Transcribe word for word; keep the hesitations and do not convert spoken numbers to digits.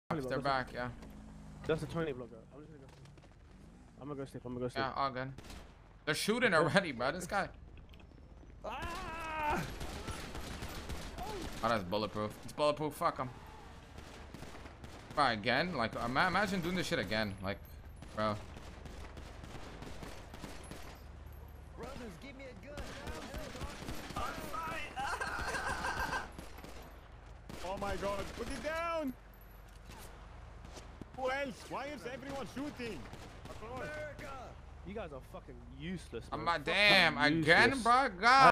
They're back, yeah. That's a twenty block. I'm just gonna go sleep. I'm gonna go sleep. I'm gonna go sleep. Yeah, all good. They're shooting already, bro. This guy. Ah! Oh, that's bulletproof. It's bulletproof. Fuck him. Bro, again? Like, ima imagine doing this shit again. Like, bro. Brothers, give me a gun. Oh my god, put it down! Who else? Why is everyone shooting? America! You guys are fucking useless. I'm bro. my Fucking damn again, useless. bro. God.